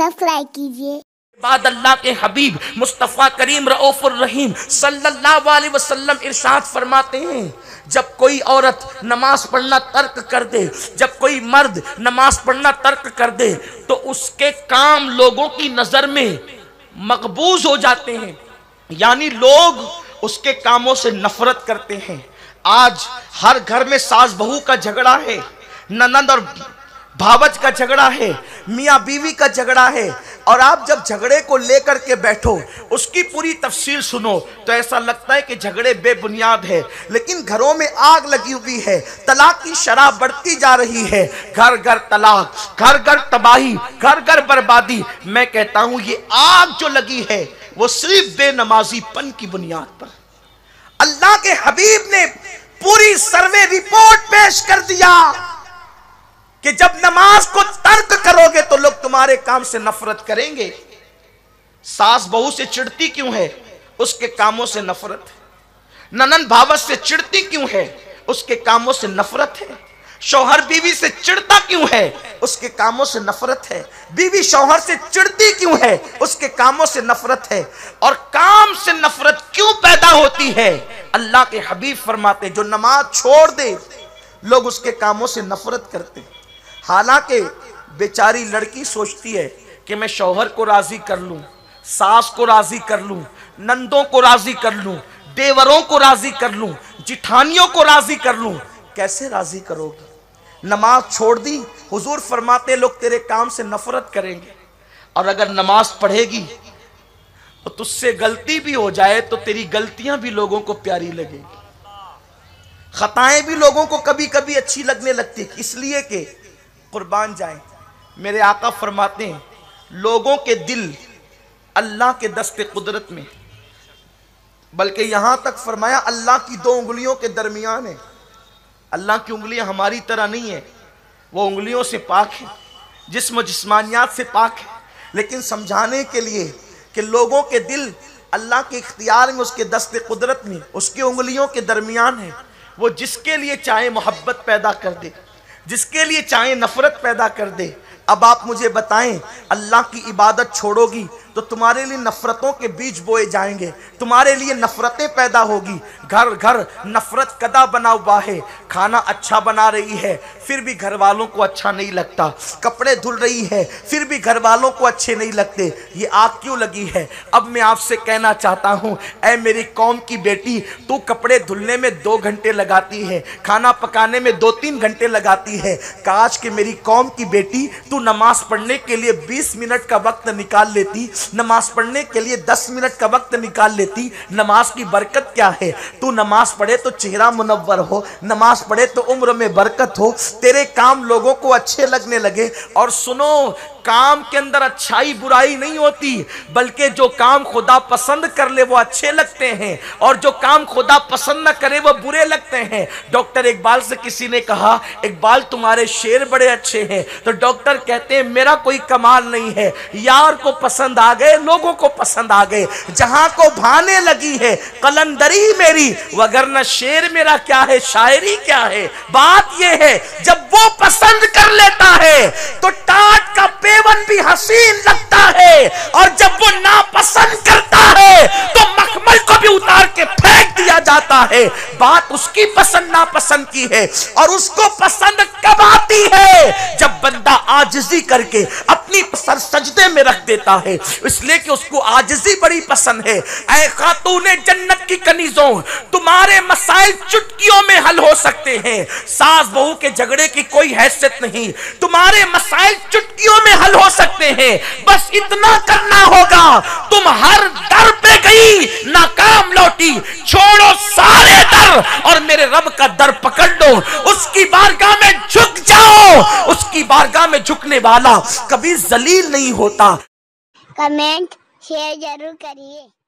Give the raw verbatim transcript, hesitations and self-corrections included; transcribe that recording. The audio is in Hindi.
सब्सक्राइब कीजिए। बाद अल्लाह के हबीब मुस्तफ़ा करीम रऊफ़ुर रहीम सल्लल्लाहु अलैहि वसल्लम इरशाद फरमाते हैं, जब कोई औरत नमाज पढ़ना तर्क कर दे, जब कोई मर्द नमाज पढ़ना तर्क कर दे, तो उसके काम लोगों की नज़र में मकबूज हो जाते हैं, यानी लोग उसके कामों से नफरत करते हैं। आज हर घर में सास बहू का झगड़ा है, ननद और भावज का झगड़ा है, मियाँ बीवी का झगड़ा है, और आप जब झगड़े को लेकर के बैठो, उसकी पूरी तफसील सुनो, तो ऐसा लगता है कि झगड़े बेबुनियाद है। लेकिन घरों में आग लगी हुई है, तलाक की शराब बढ़ती जा रही है, घर घर तलाक, घर घर तबाही, घर घर बर्बादी। मैं कहता हूं ये आग जो लगी है वो सिर्फ बेनमाजीपन की बुनियाद पर। अल्लाह के हबीब ने पूरी सर्वे रिपोर्ट पेश कर दिया कि जब नमाज को तर्क करोगे तो लोग तुम्हारे काम से नफरत करेंगे। सास बहू से चिढ़ती क्यों है? उसके कामों से नफरत है। ननन भावत से चिढ़ती क्यों है? उसके कामों से नफरत है। शौहर बीवी से चिढ़ता क्यों है? उसके कामों से नफरत है। बीवी शौहर से चिढ़ती क्यों है? उसके कामों से नफरत है। और काम से नफरत क्यों पैदा होती है? अल्लाह के हबीब फरमाते, जो नमाज छोड़ दे लोग उसके कामों से नफरत करते हैं। हालांकि बेचारी लड़की सोचती है कि मैं शौहर को राजी कर लूं, सास को राजी कर लूं, नंदों को राजी कर लूं, देवरों को राजी कर लूं, जिठानियों को राजी कर लूं। कैसे राजी करोगी? नमाज छोड़ दी, हुजूर फरमाते लोग तेरे काम से नफरत करेंगे। और अगर नमाज पढ़ेगी तो तुझसे गलती भी हो जाए तो तेरी गलतियां भी लोगों को प्यारी लगेगी, खताएं भी लोगों को कभी कभी अच्छी लगने लगती, इसलिए कि कुर्बान जाए मेरे आका फरमाते हैं, लोगों के दिल अल्लाह के दस्ते कुदरत में, बल्कि यहां तक फरमाया अल्लाह की दो उंगलियों के दरमियान है। अल्लाह की उंगलियां हमारी तरह नहीं है, वो उंगलियों से पाक है, जिस्म जिस्मानियात से पाक है। लेकिन समझाने के लिए कि लोगों के दिल अल्लाह के इख्तियार में, उसके दस्ते कुदरत में, उसकी उंगलियों के दरमियान है। वो जिसके लिए चाहे मोहब्बत पैदा कर दे, जिसके लिए चाहे नफरत पैदा कर दे। अब आप मुझे बताएं, अल्लाह की इबादत छोड़ोगी तो तुम्हारे लिए नफरतों के बीज बोए जाएंगे, तुम्हारे लिए नफरतें पैदा होगी। घर घर नफरत कदा बना हुआ है। खाना अच्छा बना रही है फिर भी घर वालों को अच्छा नहीं लगता, कपड़े धुल रही है फिर भी घर वालों को अच्छे नहीं लगते। ये आग क्यों लगी है? अब मैं आपसे कहना चाहता हूँ, ऐ मेरी कौम की बेटी, तू कपड़े धुलने में दो घंटे लगाती है, खाना पकाने में दो तीन घंटे लगाती है। काश कि मेरी कौम की बेटी तू नमाज पढ़ने के लिए बीस मिनट का वक्त निकाल लेती, नमाज पढ़ने के लिए दस मिनट का वक्त निकाल लेती। नमाज की बरकत क्या है? तू नमाज पढ़े तो चेहरा मुनव्वर हो, नमाज पढ़े तो उम्र में बरकत हो, तेरे काम लोगों को अच्छे लगने लगे। और सुनो, काम के अंदर अच्छाई बुराई नहीं होती, बल्कि जो काम खुदा पसंद कर ले वो अच्छे लगते हैं, और जो काम खुदा पसंद न करे वो बुरे लगते हैं। डॉक्टर इकबाल से किसी ने कहा, इकबाल तुम्हारे शेर बड़े अच्छे हैं, तो डॉक्टर कहते हैं मेरा कोई कमाल नहीं है, यार को पसंद आ गए, लोगों को पसंद आ गए, जहां को भाने लगी है कलंदरी मेरी, वगरना शेर मेरा क्या है, शायरी क्या है। बात यह है, जब वो पसंद कर लेता है तो टाट का पेवन भी हसीन लगता है, और जब वो नापसंद करता है तो मखमल को भी उतार के फेंक दिया जाता है। बात उसकी पसंद नापसंद की है, और उसको पसंद कब आती है? जब बंदा आजिज़ी करके अपनी सर सजदे में रख देता है, इसलिए कि उसको आजिज़ी बड़ी पसंद है। ऐ खातूने जन्नत की कनीज़ों, तुम्हारे मसाइल चुटकियों में हल हो सकते हैं, सास बहू के झगड़े की कोई हैसियत नहीं, तुम्हारे मसाइल चुटकियों में हल हो सकते हैं। बस इतना करना होगा, तुम हर दर पे गई नाकाम लौटी, छोड़ो सारे दर और मेरे रब का दर पकड़ लो, उसकी बारगाह में झुक जाओ। उसकी बारगाह में झुकने वाला कभी जलील नहीं होता। कमेंट शेयर जरूर करिए।